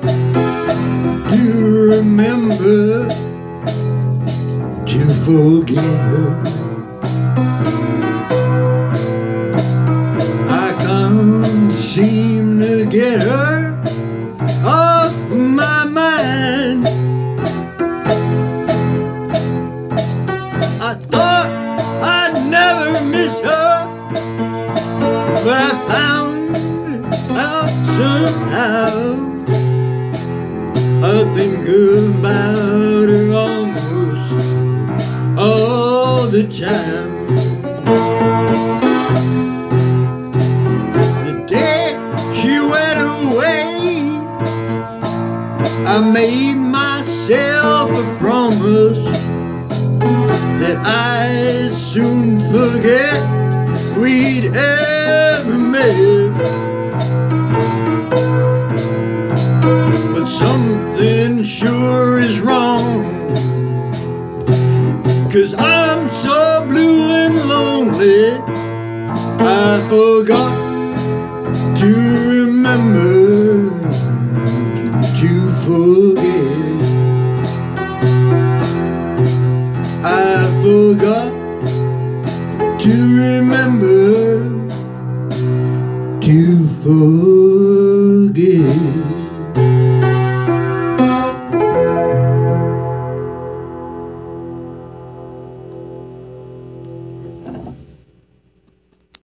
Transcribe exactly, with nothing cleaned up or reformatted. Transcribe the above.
to remember to forgive. I can't seem to get her off my mind. I thought I'd never miss her, but I found out somehow. I think about her almost all the time. The day she went away, I made myself a promise that I'd soon forget we'd ever met. But something sure is wrong, 'cause I'm so blue and lonely, I forgot to remember to forget. I forgot to remember to forget.